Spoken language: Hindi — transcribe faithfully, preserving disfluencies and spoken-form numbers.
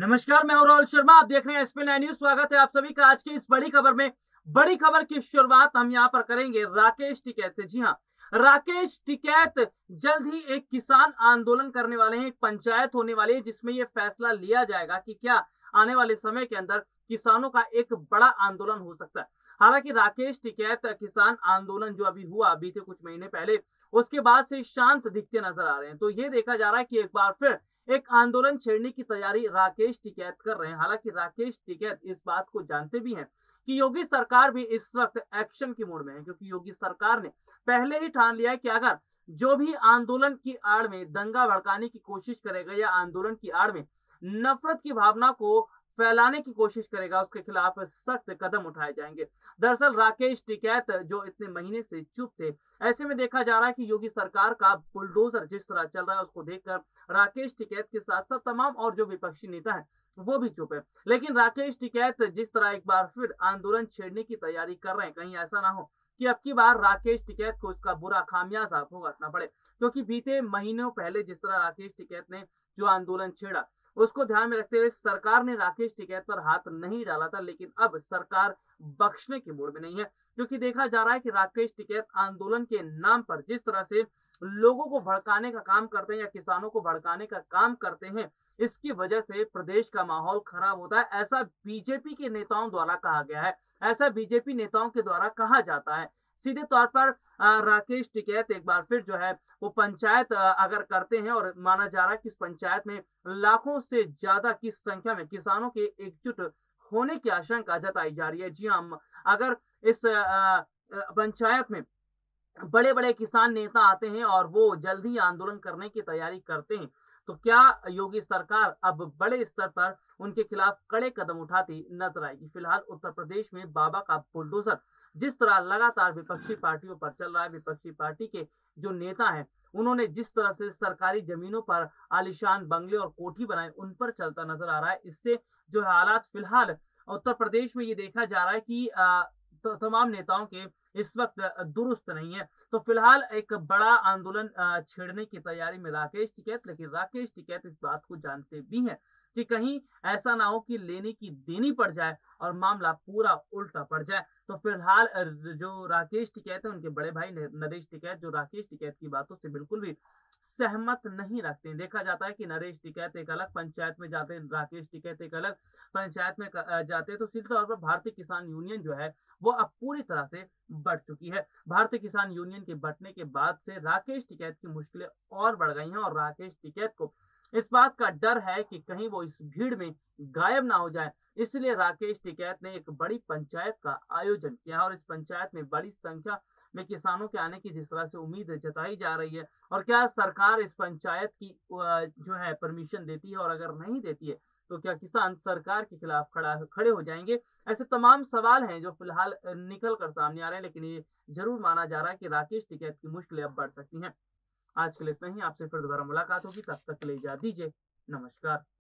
नमस्कार, मैं हूं राहुल शर्मा। आप देख रहे हैं एसपी नाइन न्यूज। स्वागत है आप सभी का आज की इस बड़ी खबर में। बड़ी खबर की शुरुआत हम यहां पर करेंगे राकेश टिकैत से। जी हां, राकेश टिकैत जल्द ही एक किसान आंदोलन करने वाले हैं। एक पंचायत होने वाली है जिसमें यह फैसला लिया जाएगा कि क्या आने वाले समय के अंदर किसानों का एक बड़ा आंदोलन हो सकता है। हालांकि राकेश टिकैत किसान आंदोलन जो अभी हुआ बीते कुछ महीने पहले, उसके बाद से शांत दिखते नजर आ रहे हैं। तो ये देखा जा रहा है कि एक बार फिर एक आंदोलन छेड़ने की तैयारी राकेश टिकैत कर रहे हैं। हालांकि राकेश टिकैत इस बात को जानते भी हैं कि योगी सरकार भी इस वक्त एक्शन की मूड में है, क्योंकि योगी सरकार ने पहले ही ठान लिया है कि अगर जो भी आंदोलन की आड़ में दंगा भड़काने की कोशिश करेगा या आंदोलन की आड़ में नफरत की भावना को फैलाने की कोशिश करेगा, उसके खिलाफ सख्त कदम उठाए जाएंगे। दरअसल राकेश टिकैत जो इतने महीने से चुप थे, ऐसे में देखा जा रहा है कि योगी सरकार का बुलडोजर जिस तरह चल रहा है उसको देखकर राकेश टिकैत के साथ साथ तमाम और जो विपक्षी नेता हैं वो भी चुप है। लेकिन राकेश टिकैत जिस तरह एक बार फिर आंदोलन छेड़ने की तैयारी कर रहे हैं, कहीं ऐसा ना हो कि अब की बार राकेश टिकैत को इसका बुरा खामियाजा भुगतना पड़े। क्योंकि बीते महीनों पहले जिस तरह राकेश टिकैत ने जो आंदोलन छेड़ा, उसको ध्यान में रखते हुए सरकार ने राकेश टिकैत पर हाथ नहीं डाला था। लेकिन अब सरकार बख्शने की मूड में नहीं है, क्योंकि देखा जा रहा है कि राकेश टिकैत आंदोलन के नाम पर जिस तरह से लोगों को भड़काने का काम करते हैं या किसानों को भड़काने का काम करते हैं, इसकी वजह से प्रदेश का माहौल खराब होता है। ऐसा बीजेपी के नेताओं द्वारा कहा गया है, ऐसा बीजेपी नेताओं के द्वारा कहा जाता है। सीधे तौर पर राकेश टिकैत एक बार फिर जो है वो पंचायत अगर करते हैं, और माना जा रहा है कि इस पंचायत में लाखों से ज्यादा की संख्या में किसानों के एकजुट होने की आशंका जताई जा रही है। जी हाँ, अगर इस पंचायत में बड़े बड़े किसान नेता आते हैं और वो जल्दी आंदोलन करने की तैयारी करते हैं, तो क्या योगी सरकार अब बड़े स्तर पर उनके खिलाफ कड़े कदम उठाती नजर आएगी। फिलहाल उत्तर प्रदेश में बाबा का बुलडोजर जिस तरह लगातार विपक्षी पार्टियों पर चल रहा है, विपक्षी पार्टी के जो नेता हैं उन्होंने जिस तरह से सरकारी जमीनों पर आलीशान बंगले और कोठी बनाए, उन पर चलता नजर आ रहा है। इससे जो हालात फिलहाल उत्तर प्रदेश में ये देखा जा रहा है कि तो तमाम नेताओं के इस वक्त दुरुस्त नहीं है। तो फिलहाल एक बड़ा आंदोलन छेड़ने की तैयारी में राकेश टिकैत, लेकिन राकेश टिकैत इस बात को जानते भी हैं कि कहीं ऐसा ना हो कि लेने की देनी पड़ जाए और मामला पूरा उल्टा पड़ जाए। तो फिलहाल जो राकेश टिकैत है, उनके बड़े भाई नरेश टिकैत जो राकेश टिकैत की बातों से बिल्कुल भी सहमत नहीं रखते हैं। देखा जाता है कि नरेश टिकैत एक अलग पंचायत में जाते हैं, राकेश टिकैत एक अलग पंचायत में जाते हैं। तो सीधे तौर पर भारतीय किसान यूनियन जो है वो अब पूरी तरह से बढ़ चुकी है। भारतीय किसान यूनियन के बढ़ने के बाद से राकेश टिकैत की मुश्किलें और बढ़ गई हैं, और राकेश टिकैत को इस बात का डर है कि कहीं वो इस भीड़ में गायब ना हो जाए। इसलिए राकेश टिकैत ने एक बड़ी पंचायत का आयोजन किया, और इस पंचायत में बड़ी संख्या में किसानों के आने की जिस तरह से उम्मीद जताई जा रही है, और क्या सरकार इस पंचायत की जो है परमिशन देती है, और अगर नहीं देती है तो क्या किसान सरकार के खिलाफ खड़ा खड़े हो जाएंगे। ऐसे तमाम सवाल हैं जो फिलहाल निकल कर सामने आ रहे हैं। लेकिन ये जरूर माना जा रहा है कि राकेश टिकैत की मुश्किलें अब बढ़ सकती हैं। आज के लिए इतना ही। आपसे फिर दोबारा मुलाकात होगी, तब तक के लिए इजाजत दीजिए। नमस्कार।